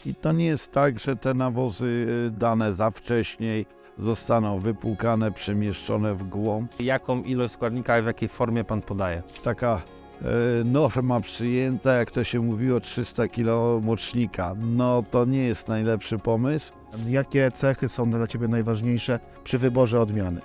I to nie jest tak, że te nawozy dane za wcześniej zostaną wypłukane, przemieszczone w głąb. Jaką ilość składnika i w jakiej formie pan podaje? Taka norma przyjęta, jak to się mówiło, 300 kg mocznika. No to nie jest najlepszy pomysł. Jakie cechy są dla Ciebie najważniejsze przy wyborze odmiany?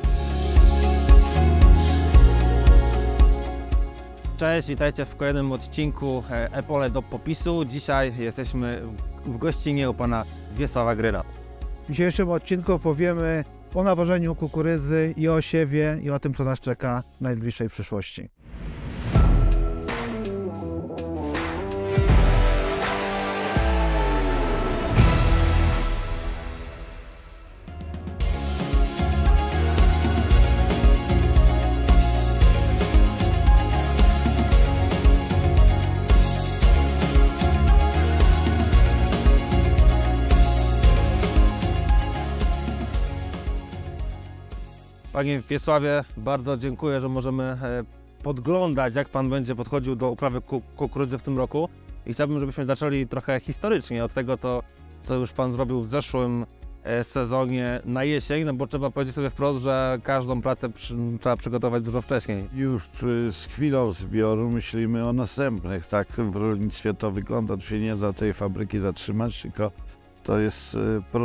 Cześć, witajcie w kolejnym odcinku Epole do popisu. Dzisiaj jesteśmy w gościnie u pana Wiesława Gryla. W dzisiejszym odcinku opowiemy o nawożeniu kukurydzy i o siewie i o tym, co nas czeka w najbliższej przyszłości. Panie Wiesławie, bardzo dziękuję, że możemy podglądać, jak pan będzie podchodził do uprawy kukurydzy w tym roku. I chciałbym, żebyśmy zaczęli trochę historycznie od tego, co już pan zrobił w zeszłym sezonie na jesień, no bo trzeba powiedzieć sobie wprost, że każdą pracę trzeba przygotować dużo wcześniej. Już z chwilą zbioru myślimy o następnych. Tak w rolnictwie to wygląda. Tu się nie da tej fabryki zatrzymać, tylko to jest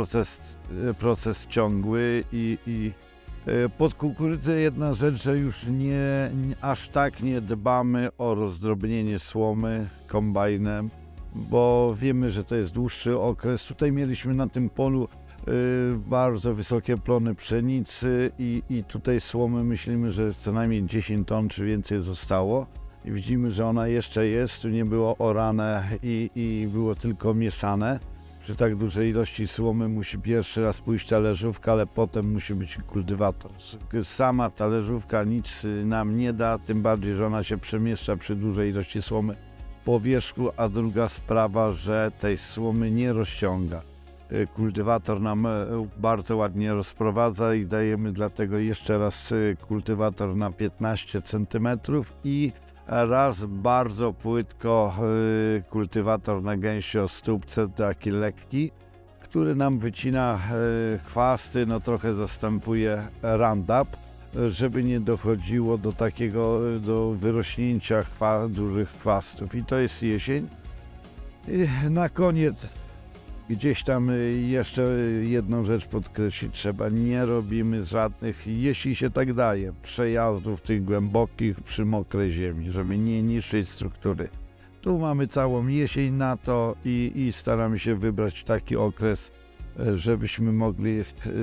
proces ciągły i pod kukurydzę jedna rzecz, że już aż tak nie dbamy o rozdrobnienie słomy kombajnem, bo wiemy, że to jest dłuższy okres. Tutaj mieliśmy na tym polu bardzo wysokie plony pszenicy i tutaj słomy myślimy, że co najmniej 10 ton czy więcej zostało. I widzimy, że ona jeszcze jest, tu nie było orane i było tylko mieszane. Przy tak dużej ilości słomy musi pierwszy raz pójść talerzówka, ale potem musi być kultywator. Sama talerzówka nic nam nie da, tym bardziej, że ona się przemieszcza przy dużej ilości słomy po wierzchu, a druga sprawa, że tej słomy nie rozciąga. Kultywator nam bardzo ładnie rozprowadza i dajemy dlatego jeszcze raz kultywator na 15 cm i raz bardzo płytko kultywator na gęsiostópce, taki lekki, który nam wycina chwasty, no trochę zastępuje Roundup, żeby nie dochodziło do wyrośnięcia dużych chwastów. I to jest jesień. I na koniec gdzieś tam jeszcze jedną rzecz podkreślić trzeba, nie robimy żadnych, jeśli się tak daje, przejazdów tych głębokich przy mokrej ziemi, żeby nie niszczyć struktury. Tu mamy całą jesień na to i staramy się wybrać taki okres, żebyśmy mogli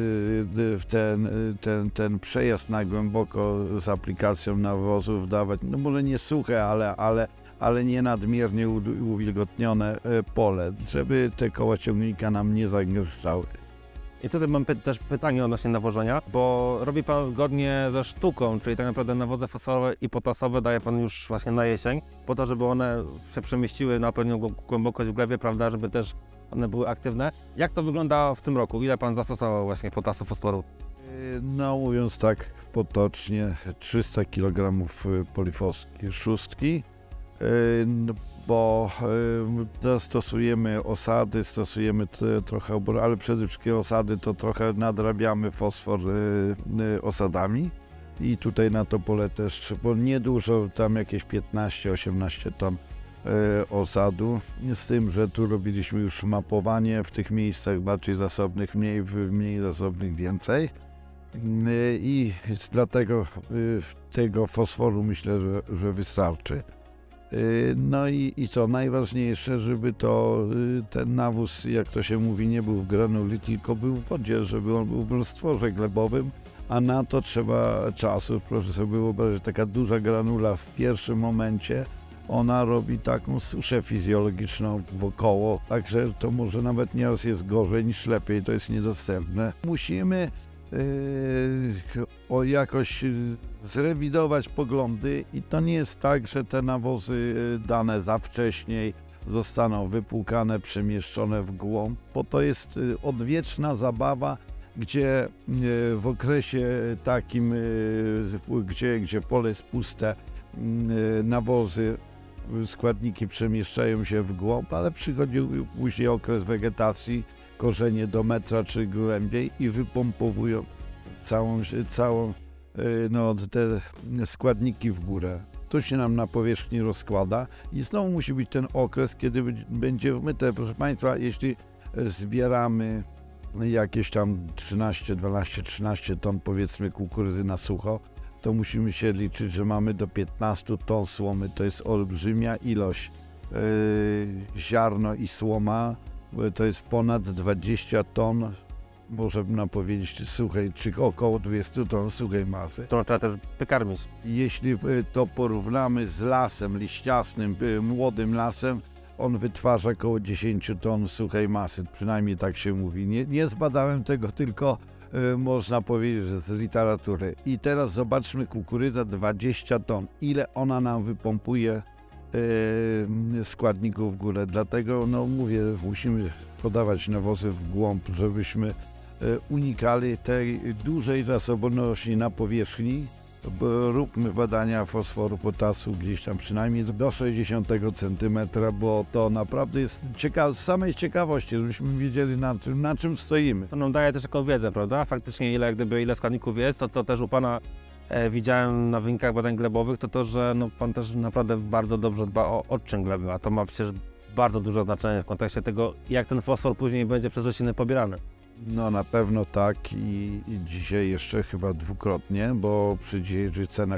ten przejazd na głęboko z aplikacją nawozów dawać, no może nie suche, ale nie nadmiernie uwilgotnione pole, żeby te koła ciągnika nam nie zagęszczały. I tutaj mam też pytanie odnośnie nawożenia, bo robi pan zgodnie ze sztuką, czyli tak naprawdę nawozy fosforowe i potasowe daje pan już właśnie na jesień, po to, żeby one się przemieściły na odpowiednią głębokość w glebie, prawda, żeby też one były aktywne. Jak to wygląda w tym roku? Ile pan zastosował właśnie potasu, fosforu? No mówiąc tak potocznie, 300 kg polifoski szóstki, bo stosujemy osady, stosujemy trochę obory, ale przede wszystkim osady to trochę nadrabiamy fosfor osadami i tutaj na to pole też, bo niedużo, tam jakieś 15-18 ton osadu, z tym, że tu robiliśmy już mapowanie w tych miejscach bardziej zasobnych, mniej zasobnych więcej i dlatego tego fosforu myślę, że wystarczy. No i co najważniejsze, żeby ten nawóz, jak to się mówi, nie był w granuli, tylko był w wodzie, żeby on był w roztworze glebowym, a na to trzeba czasu. Proszę sobie wyobrazić, taka duża granula w pierwszym momencie, ona robi taką suszę fizjologiczną wokoło, także to może nawet nieraz jest gorzej niż lepiej, to jest niedostępne. Musimy jakoś zrewidować poglądy i to nie jest tak, że te nawozy dane za wcześniej zostaną wypłukane, przemieszczone w głąb, bo to jest odwieczna zabawa, gdzie w okresie takim, gdzie pole jest puste, nawozy składniki przemieszczają się w głąb, ale przychodzi później okres wegetacji, korzenie do metra czy głębiej i wypompowują całą te składniki w górę. To się nam na powierzchni rozkłada i znowu musi być ten okres, kiedy będzie wmyte. Proszę Państwa, jeśli zbieramy jakieś tam 13 ton powiedzmy kukurydzy na sucho, to musimy się liczyć, że mamy do 15 ton słomy. To jest olbrzymia ilość. Ziarno i słoma to jest ponad 20 ton, można powiedzieć, suchej, czy około 200 ton suchej masy. To trzeba też wykarmić. Jeśli to porównamy z lasem liściastym, młodym lasem, on wytwarza około 10 ton suchej masy, przynajmniej tak się mówi. Nie zbadałem tego, tylko można powiedzieć, że z literatury. I teraz zobaczmy, kukurydza 20 ton. Ile ona nam wypompuje składników w górę. Dlatego, mówię, musimy podawać nawozy w głąb, żebyśmy unikali tej dużej zasobności na powierzchni. Róbmy badania fosforu, potasu gdzieś tam przynajmniej do 60 cm, bo to naprawdę jest z samej ciekawości, żebyśmy wiedzieli na czym stoimy. To nam daje też taką wiedzę, prawda? Faktycznie ile składników jest, to co też u Pana widziałem na wynikach badań glebowych, to, że Pan też naprawdę bardzo dobrze dba o odczyn gleby, a to ma przecież bardzo duże znaczenie w kontekście tego, jak ten fosfor później będzie przez rośliny pobierany. No na pewno i dzisiaj jeszcze chyba dwukrotnie, bo przy dzisiejszych cenach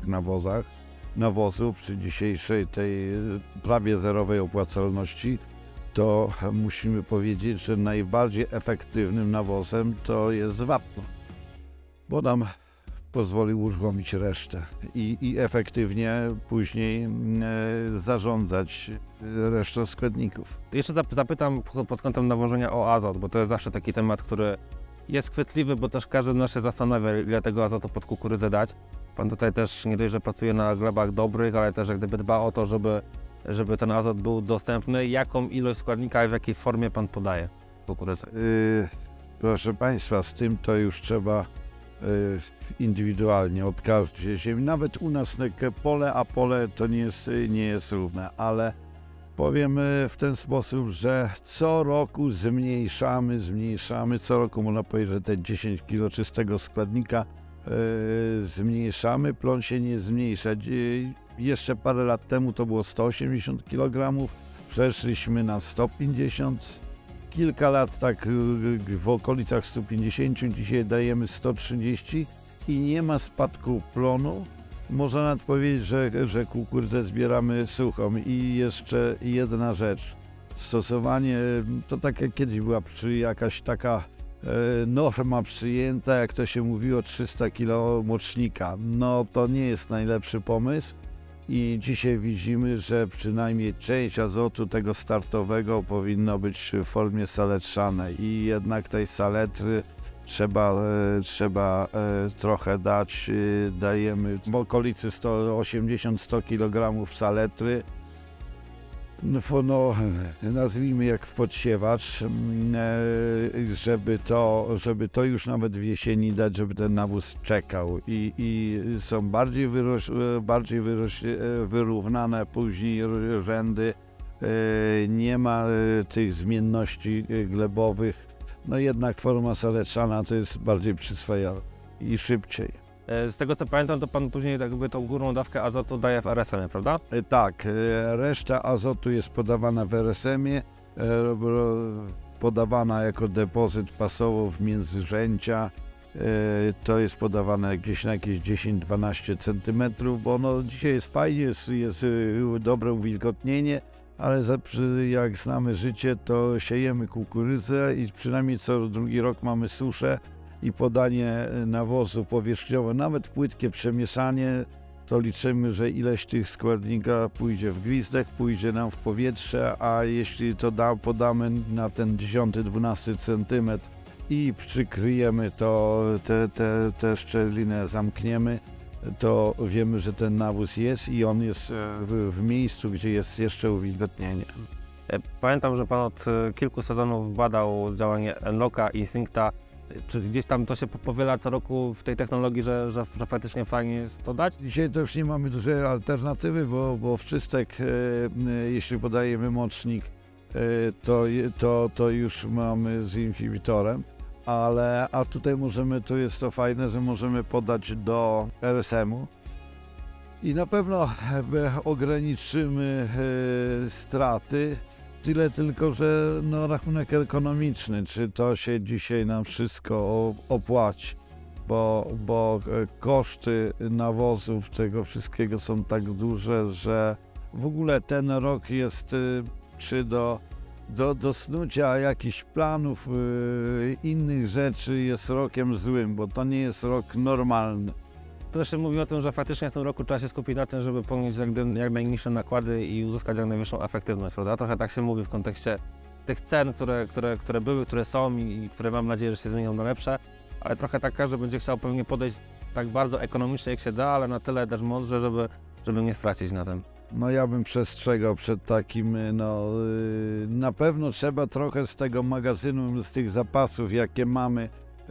nawozów, przy dzisiejszej tej prawie zerowej opłacalności, to musimy powiedzieć, że najbardziej efektywnym nawozem to jest wapno, bo nam pozwoli uruchomić resztę i efektywnie później zarządzać resztą składników. Jeszcze zapytam pod kątem nawożenia o azot, bo to jest zawsze taki temat, który jest chwytliwy, bo też każdy z nas się zastanawia, ile tego azotu pod kukurydzę dać. Pan tutaj też nie dość, że pracuje na glebach dobrych, ale też jak gdyby dba o to, żeby ten azot był dostępny. Jaką ilość składnika i w jakiej formie Pan podaje kukurydzę? Proszę Państwa, z tym to już trzeba indywidualnie od każdej ziemi. Nawet u nas pole to nie jest równe, ale powiem w ten sposób, że co roku zmniejszamy, co roku można powiedzieć, że te 10 kg czystego składnika zmniejszamy, plon się nie zmniejsza. Jeszcze parę lat temu to było 180 kg, przeszliśmy na 150 kilka lat tak w okolicach 150, dzisiaj dajemy 130 i nie ma spadku plonu. Można nawet powiedzieć, że kukurydzę zbieramy suchą. I jeszcze jedna rzecz. Stosowanie, to tak jak kiedyś była jakaś taka norma przyjęta, jak to się mówiło, 300 kg mocznika. No to nie jest najlepszy pomysł. I dzisiaj widzimy, że przynajmniej część azotu tego startowego powinno być w formie saletrzanej i jednak tej saletry trzeba trochę dać. Dajemy w okolicy 180-100 kg saletry. Nazwijmy jak podsiewacz, żeby to już nawet w jesieni dać, żeby ten nawóz czekał i są bardziej wyrównane później rzędy, nie ma tych zmienności glebowych, jednak forma saletrzana to jest bardziej przyswajalna i szybciej. Z tego co pamiętam, to Pan później jakby tą górną dawkę azotu daje w RSM-ie, prawda? Tak, reszta azotu jest podawana w RSM-ie, podawana jako depozyt pasowo w międzyrzęcia. To jest podawane gdzieś na jakieś 10-12 cm, bo dzisiaj jest fajnie, jest dobre uwilgotnienie, ale jak znamy życie, to siejemy kukurydzę i przynajmniej co drugi rok mamy suszę i podanie nawozu powierzchniowe, nawet płytkie przemieszanie, to liczymy, że ileś tych składnika pójdzie w gwizdek, pójdzie nam w powietrze, a jeśli to podamy na ten 10-12 cm i przykryjemy to, te szczelinę zamkniemy, to wiemy, że ten nawóz jest i on jest w miejscu, gdzie jest jeszcze uwilgotnienie. Pamiętam, że Pan od kilku sezonów badał działanie Enlocka i Instincta Czy gdzieś tam to się powiela co roku w tej technologii, że faktycznie fajnie jest to dać? Dzisiaj to już nie mamy dużej alternatywy, bo wczystek, jeśli podajemy mocznik, to już mamy z inhibitorem, a tutaj to jest to fajne, że możemy podać do RSM-u i na pewno ograniczymy straty. Tyle tylko, że rachunek ekonomiczny, czy to się dzisiaj nam wszystko opłaci, bo koszty nawozów, tego wszystkiego są tak duże, że w ogóle ten rok jest czy do snucia jakichś planów, innych rzeczy jest rokiem złym, bo to nie jest rok normalny. To też się mówi o tym, że faktycznie w tym roku trzeba się skupić na tym, żeby ponieść jak najniższe nakłady i uzyskać jak najwyższą efektywność, prawda? Trochę tak się mówi w kontekście tych cen, które były, które są i które mam nadzieję, że się zmienią na lepsze, ale trochę tak każdy będzie chciał pewnie podejść tak bardzo ekonomicznie jak się da, ale na tyle też mądrze, żeby nie stracić na tym. Ja bym przestrzegał przed takim, na pewno trzeba trochę z tego magazynu, z tych zapasów, jakie mamy,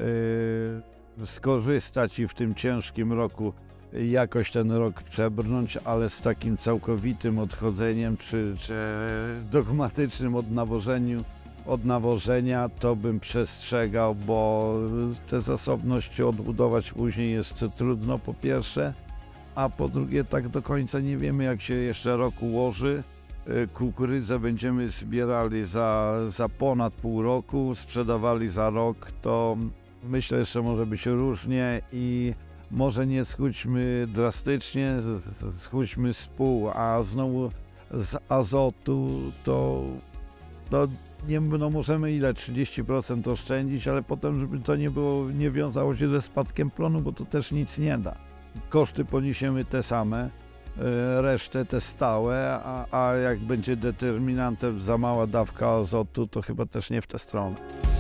skorzystać i w tym ciężkim roku jakoś ten rok przebrnąć, ale z takim całkowitym odchodzeniem czy dogmatycznym od nawożenia to bym przestrzegał, bo te zasobności odbudować później jest trudno po pierwsze, a po drugie tak do końca nie wiemy, jak się jeszcze rok ułoży. Kukurydzę będziemy zbierali za ponad pół roku, sprzedawali za rok, to myślę, że może być różnie i może nie schudźmy drastycznie, schudźmy z pół, a znowu z azotu to nie, możemy 30% oszczędzić, ale potem, żeby to nie wiązało się ze spadkiem plonu, bo to też nic nie da. Koszty poniesiemy te same, resztę te stałe, a jak będzie determinantem za mała dawka azotu, to chyba też nie w tę stronę.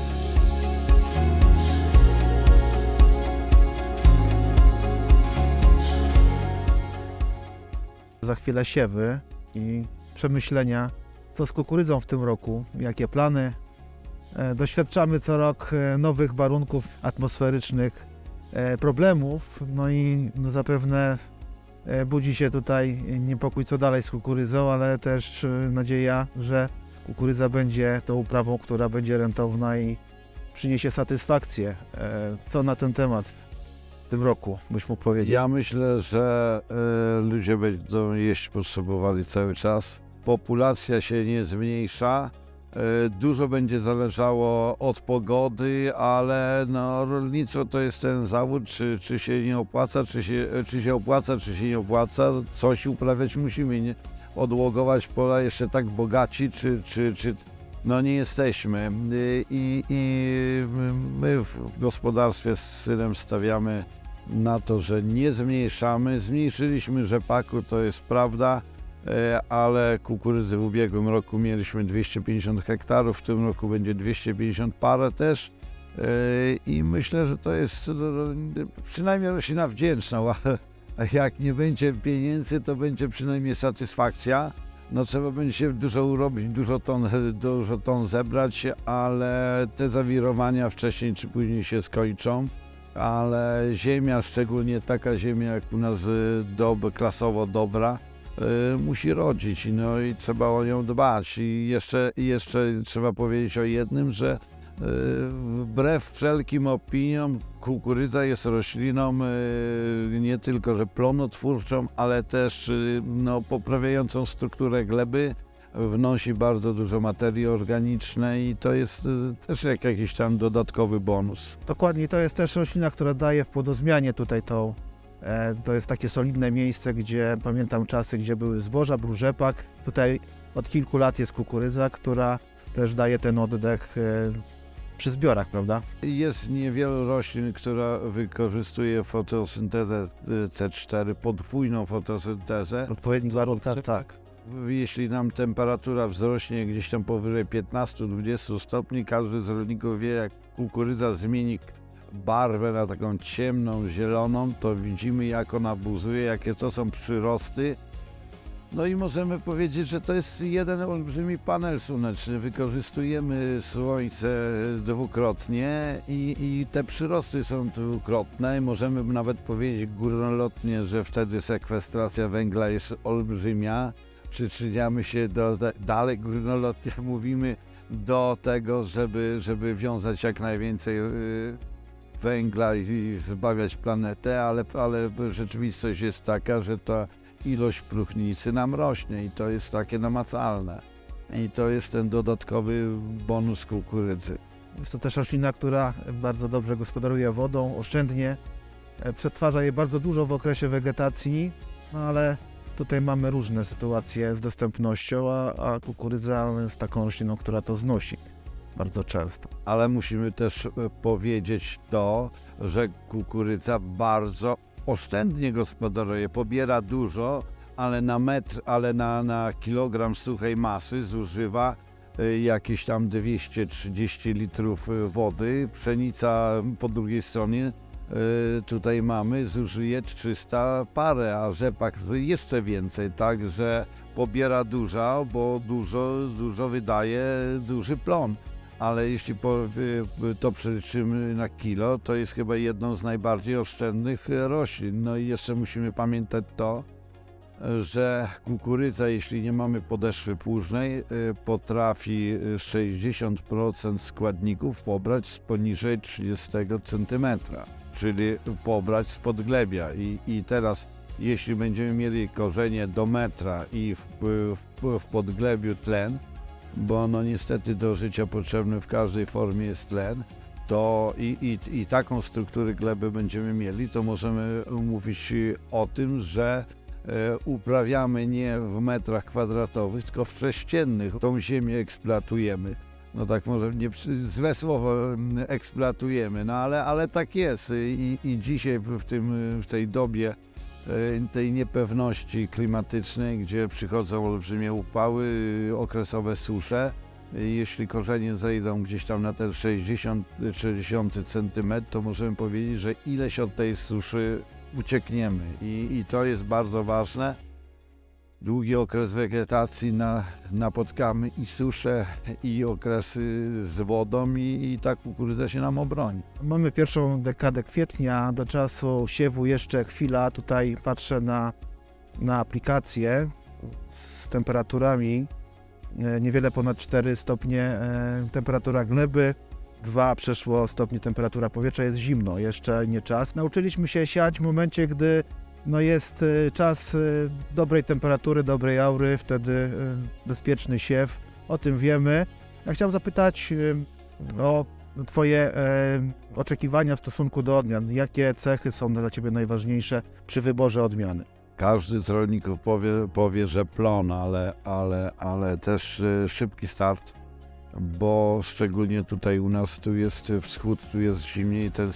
Za chwilę siewy i przemyślenia, co z kukurydzą w tym roku, jakie plany. Doświadczamy co rok nowych warunków atmosferycznych, problemów, i zapewne budzi się tutaj niepokój, co dalej z kukurydzą, ale też nadzieja, że kukurydza będzie tą uprawą, która będzie rentowna i przyniesie satysfakcję. Co na ten temat w tym roku byś mógł powiedzieć? Ja myślę, że ludzie będą jeść potrzebowali cały czas. Populacja się nie zmniejsza. Dużo będzie zależało od pogody, ale rolnictwo to jest ten zawód, czy się nie opłaca, czy się opłaca, czy się nie opłaca. Coś uprawiać musimy, nie? Odłogować pola jeszcze tak bogaci, czy nie jesteśmy. I my w gospodarstwie z synem stawiamy na to, że nie zmniejszamy. Zmniejszyliśmy rzepaku, to jest prawda, ale kukurydzy w ubiegłym roku mieliśmy 250 hektarów, w tym roku będzie 250 parę też. I myślę, że to jest przynajmniej roślina wdzięczna, a jak nie będzie pieniędzy, to będzie przynajmniej satysfakcja. Trzeba będzie się dużo urobić, dużo ton zebrać, ale te zawirowania wcześniej czy później się skończą. Ale ziemia, szczególnie taka ziemia jak u nas klasowo dobra, musi rodzić, i trzeba o nią dbać. I jeszcze trzeba powiedzieć o jednym, że wbrew wszelkim opiniom kukurydza jest rośliną nie tylko, że plonotwórczą, ale też poprawiającą strukturę gleby, wnosi bardzo dużo materii organicznej i to jest też jakiś tam dodatkowy bonus. Dokładnie, to jest też roślina, która daje w płodozmianie tutaj to jest takie solidne miejsce, gdzie pamiętam czasy, gdzie były zboża, był rzepak. Tutaj od kilku lat jest kukurydza, która też daje ten oddech przy zbiorach, prawda? Jest niewiele roślin, która wykorzystuje fotosyntezę C4, podwójną fotosyntezę. W odpowiednich warunkach, tak. Jeśli nam temperatura wzrośnie gdzieś tam powyżej 15-20 stopni, każdy z rolników wie, jak kukurydza zmieni barwę na taką ciemną, zieloną, to widzimy, jak ona buzuje, jakie to są przyrosty. No i możemy powiedzieć, że to jest jeden olbrzymi panel słoneczny. Wykorzystujemy słońce dwukrotnie i te przyrosty są dwukrotne. Możemy nawet powiedzieć górnolotnie, że wtedy sekwestracja węgla jest olbrzymia. Przyczyniamy się dalej górnolotnie mówimy do tego, żeby wiązać jak najwięcej węgla i zbawiać planetę, ale rzeczywistość jest taka, że ta ilość próchnicy nam rośnie i to jest takie namacalne. I to jest ten dodatkowy bonus kukurydzy. Jest to też roślina, która bardzo dobrze gospodaruje wodą, oszczędnie, przetwarza je bardzo dużo w okresie wegetacji, no ale tutaj mamy różne sytuacje z dostępnością, a kukurydza jest taką rośliną, która to znosi bardzo często. Ale musimy też powiedzieć to, że kukurydza bardzo oszczędnie gospodaruje, pobiera dużo, ale na metr, na kilogram suchej masy zużywa jakieś tam 230 litrów wody. Pszenica po drugiej stronie tutaj mamy, zużyje 300 parę, a rzepak jeszcze więcej, także pobiera dużo, bo dużo wydaje duży plon. Ale jeśli to przeliczymy na kilo, to jest chyba jedną z najbardziej oszczędnych roślin. No i jeszcze musimy pamiętać to, że kukurydza, jeśli nie mamy podeszwy płużnej, potrafi 60% składników pobrać z poniżej 30 cm, czyli pobrać z podglebia. I teraz, jeśli będziemy mieli korzenie do metra i w podglebiu tlen, bo no niestety do życia potrzebny w każdej formie jest tlen, to i taką strukturę gleby będziemy mieli, to możemy mówić o tym, że uprawiamy nie w metrach kwadratowych, tylko w sześciennych. Tą ziemię eksploatujemy. No tak może nie złe słowo eksploatujemy, no ale tak jest i dzisiaj w tej dobie tej niepewności klimatycznej, gdzie przychodzą olbrzymie upały, okresowe susze, jeśli korzenie zejdą gdzieś tam na ten 60 cm, to możemy powiedzieć, że ileś od tej suszy uciekniemy i to jest bardzo ważne. Długi okres wegetacji napotkamy i suszę, i okresy z wodą i ta kukurydza się nam obroni. Mamy pierwszą dekadę kwietnia, do czasu siewu jeszcze chwila. Tutaj patrzę na aplikację z temperaturami, niewiele ponad 4 stopnie temperatura gleby, 2 przeszło stopnie temperatura powietrza, jest zimno, jeszcze nie czas. Nauczyliśmy się siać w momencie, gdy jest czas dobrej temperatury, dobrej aury, wtedy bezpieczny siew, o tym wiemy. Ja chciałem zapytać o Twoje oczekiwania w stosunku do odmian. Jakie cechy są dla Ciebie najważniejsze przy wyborze odmiany? Każdy z rolników powie, że plon, ale też szybki start, bo szczególnie tutaj u nas, tu jest wschód, tu jest zimniej, ten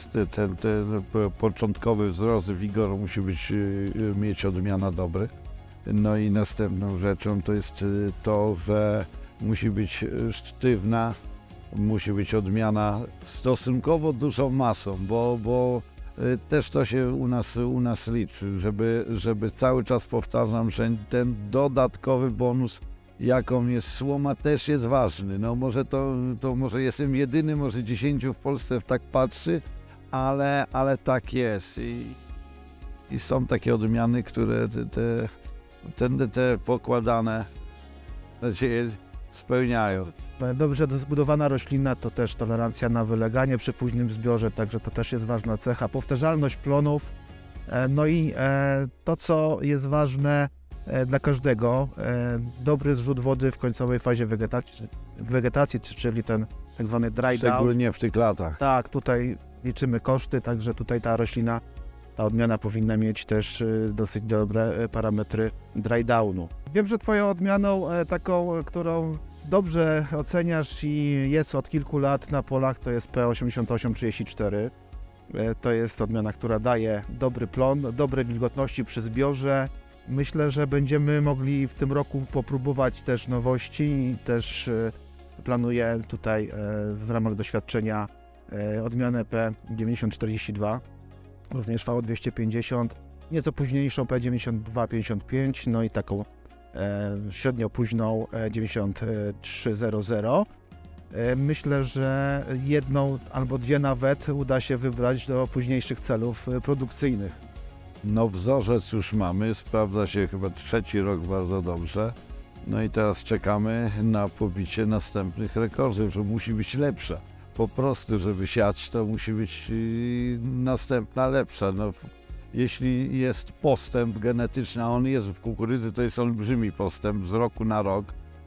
początkowy wzrost, wigor musi mieć odmiana dobry. No i następną rzeczą to jest to, że musi być sztywna, musi być odmiana stosunkowo dużą masą, bo też to się u nas liczy, żeby cały czas powtarzam, że ten dodatkowy bonus, jaką jest słoma, też jest ważny. No może to może jestem jedyny, może 10 w Polsce tak patrzy, ale tak jest. I są takie odmiany, które te pokładane nadzieje spełniają. Dobrze zbudowana roślina to też tolerancja na wyleganie przy późnym zbiorze, także to też jest ważna cecha. Powtarzalność plonów, no i to, co jest ważne dla każdego, dobry zrzut wody w końcowej fazie wegetacji, czyli ten tak zwany dry down. Szczególnie w tych latach. Tak, tutaj liczymy koszty, także tutaj ta roślina, ta odmiana powinna mieć też dosyć dobre parametry dry downu. Wiem, że Twoją odmianą taką, którą dobrze oceniasz i jest od kilku lat na polach, to jest P8834. To jest odmiana, która daje dobry plon, dobre wilgotności przy zbiorze. Myślę, że będziemy mogli w tym roku popróbować też nowości i też planuję tutaj w ramach doświadczenia odmianę P9042, również V250, nieco późniejszą P9255, no i taką średnio późną 9300. Myślę, że jedną albo dwie nawet uda się wybrać do późniejszych celów produkcyjnych. No wzorzec już mamy, sprawdza się chyba 3. rok bardzo dobrze. No i teraz czekamy na pobicie następnych rekordów, że musi być lepsza. Po prostu, żeby siać, to musi być następna lepsza. No, jeśli jest postęp genetyczny, a on jest w kukurydzy, to jest olbrzymi postęp z roku na rok,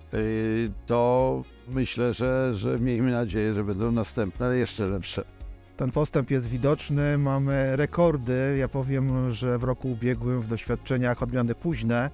to myślę, że miejmy nadzieję, że będą następne jeszcze lepsze. Ten postęp jest widoczny, mamy rekordy. Ja powiem, że w roku ubiegłym w doświadczeniach odmiany późne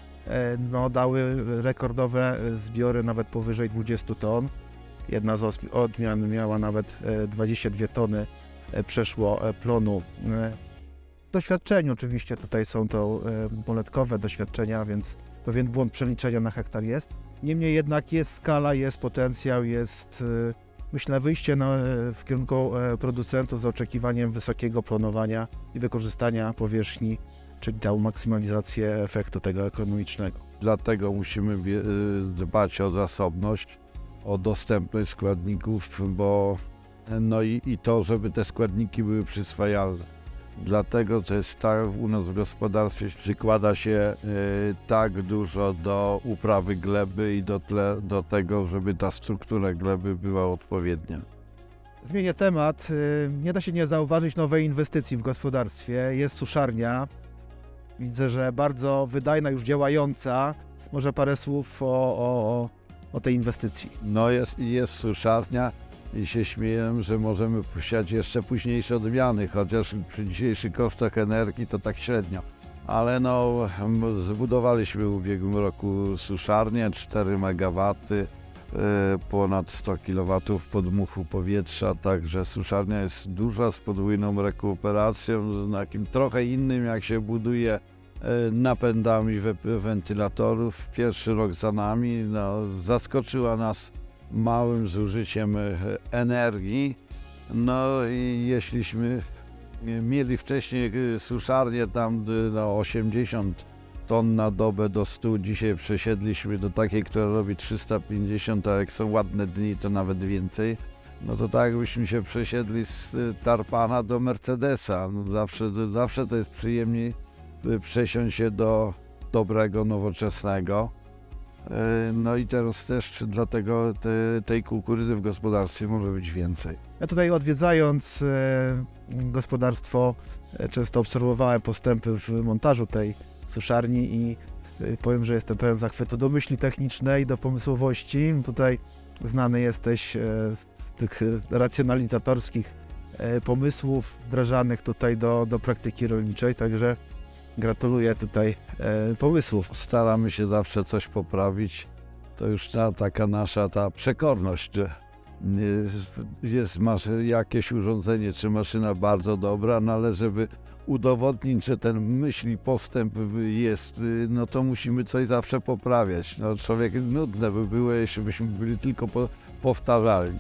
dały rekordowe zbiory nawet powyżej 20 ton. Jedna z odmian miała nawet 22 tony, przeszło plonu. W doświadczeniu oczywiście tutaj są to poletkowe doświadczenia, więc pewien błąd przeliczenia na hektar jest. Niemniej jednak jest skala, jest potencjał, jest myślę wyjście w kierunku producentów z oczekiwaniem wysokiego planowania i wykorzystania powierzchni, czyli tą maksymalizację efektu tego ekonomicznego. Dlatego musimy dbać o zasobność, o dostępność składników, bo no i to, żeby te składniki były przyswajalne. Dlatego to jest tak u nas w gospodarstwie, przykłada się tak dużo do uprawy gleby i do tego, żeby ta struktura gleby była odpowiednia. Zmienię temat. Nie da się nie zauważyć nowej inwestycji w gospodarstwie. Jest suszarnia. Widzę, że bardzo wydajna, już działająca. Może parę słów o tej inwestycji. No jest suszarnia i się śmieję, że możemy posiać jeszcze późniejsze odmiany, chociaż przy dzisiejszych kosztach energii to tak średnio. Ale no, zbudowaliśmy w ubiegłym roku suszarnię, 4 MW, ponad 100 kW podmuchu powietrza, także suszarnia jest duża, z podwójną rekuperacją, z takim trochę innym, jak się buduje napędami wentylatorów. Pierwszy rok za nami, no, zaskoczyła nas małym zużyciem energii. No i jeśliśmy mieli wcześniej suszarnię tam 80 ton na dobę do 100, dzisiaj przesiedliśmy do takiej, która robi 350, a jak są ładne dni, to nawet więcej. No to tak jakbyśmy się przesiedli z Tarpana do Mercedesa. No zawsze to jest przyjemniej przesiąść się do dobrego, nowoczesnego. No i teraz też dlatego tej kukurydzy w gospodarstwie może być więcej. Ja tutaj odwiedzając gospodarstwo często obserwowałem postępy w montażu tej suszarni i powiem, że jestem pełen zachwytu do myśli technicznej, do pomysłowości. Tutaj znany jesteś z tych racjonalizatorskich pomysłów wdrażanych tutaj do praktyki rolniczej, także gratuluję tutaj pomysłów. Staramy się zawsze coś poprawić. To już taka nasza ta przekorność, że masz jakieś urządzenie czy maszyna bardzo dobra, no ale żeby udowodnić, że ten myśli postęp jest, no to musimy coś zawsze poprawiać. No człowiek nudne by było, jeśli byśmy byli tylko powtarzalni.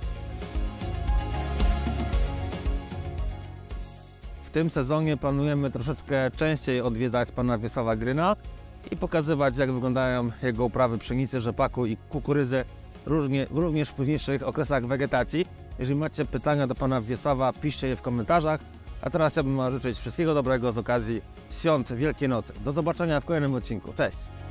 W tym sezonie planujemy troszeczkę częściej odwiedzać pana Wiesława Gryna i pokazywać, jak wyglądają jego uprawy pszenicy, rzepaku i kukurydzy również w późniejszych okresach wegetacji. Jeżeli macie pytania do pana Wiesława, piszcie je w komentarzach. A teraz chciałbym wam życzyć wszystkiego dobrego z okazji świąt Wielkiej Nocy. Do zobaczenia w kolejnym odcinku. Cześć!